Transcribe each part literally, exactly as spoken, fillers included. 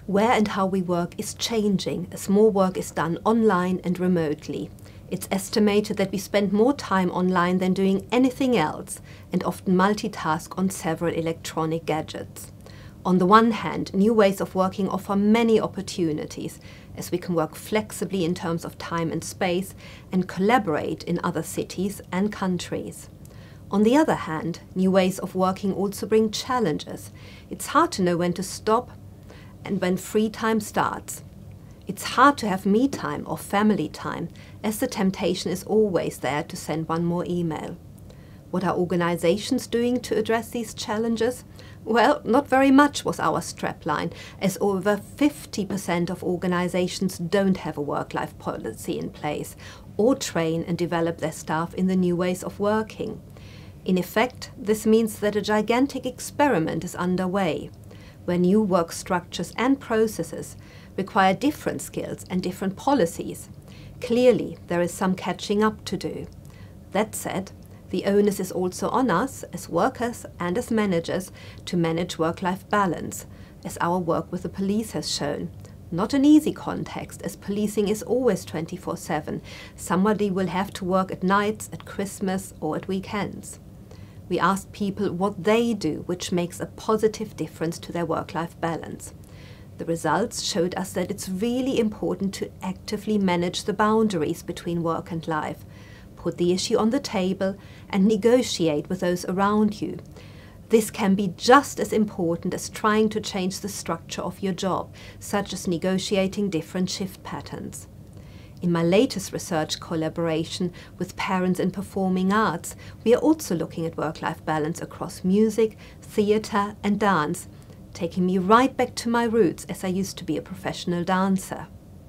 Where and how we work is changing as more work is done online and remotely. It's estimated that we spend more time online than doing anything else and often multitask on several electronic gadgets. On the one hand, new ways of working offer many opportunities, as we can work flexibly in terms of time and space and collaborate in other cities and countries. On the other hand, new ways of working also bring challenges. It's hard to know when to stop and when free time starts. It's hard to have me time or family time, as the temptation is always there to send one more email. What are organisations doing to address these challenges? Well, not very much was our strapline, as over fifty percent of organisations don't have a work-life policy in place or train and develop their staff in the new ways of working. In effect, this means that a gigantic experiment is underway, where new work structures and processes require different skills and different policies. Clearly, there is some catching up to do. That said, the onus is also on us as workers and as managers to manage work-life balance, as our work with the police has shown. Not an easy context, as policing is always twenty-four seven. Somebody will have to work at nights, at Christmas or at weekends. We asked people what they do, which makes a positive difference to their work-life balance. The results showed us that it's really important to actively manage the boundaries between work and life, put the issue on the table and negotiate with those around you. This can be just as important as trying to change the structure of your job, such as negotiating different shift patterns. In my latest research collaboration with parents in performing arts, we are also looking at work-life balance across music, theatre and dance, taking me right back to my roots as I used to be a professional dancer.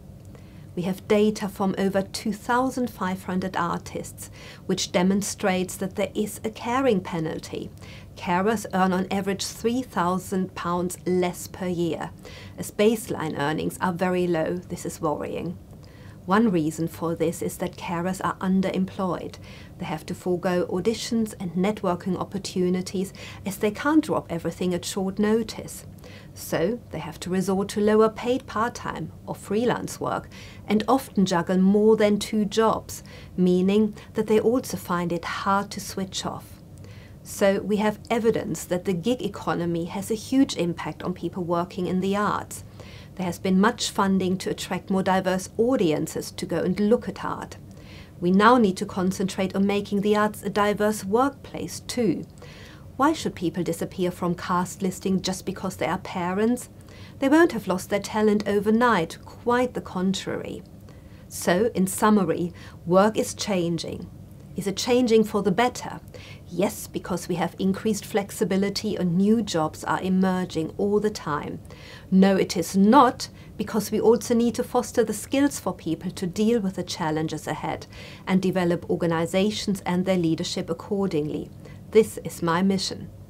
We have data from over two thousand five hundred artists, which demonstrates that there is a caring penalty. Carers earn on average three thousand pounds less per year. As baseline earnings are very low, this is worrying. One reason for this is that carers are underemployed. They have to forego auditions and networking opportunities as they can't drop everything at short notice. So they have to resort to lower paid part-time or freelance work and often juggle more than two jobs, meaning that they also find it hard to switch off. So we have evidence that the gig economy has a huge impact on people working in the arts. There has been much funding to attract more diverse audiences to go and look at art. We now need to concentrate on making the arts a diverse workplace too. Why should people disappear from cast listing just because they are parents? They won't have lost their talent overnight, quite the contrary. So, in summary, work is changing. Is it changing for the better? Yes, because we have increased flexibility and new jobs are emerging all the time. No, it is not, because we also need to foster the skills for people to deal with the challenges ahead and develop organizations and their leadership accordingly. This is my mission.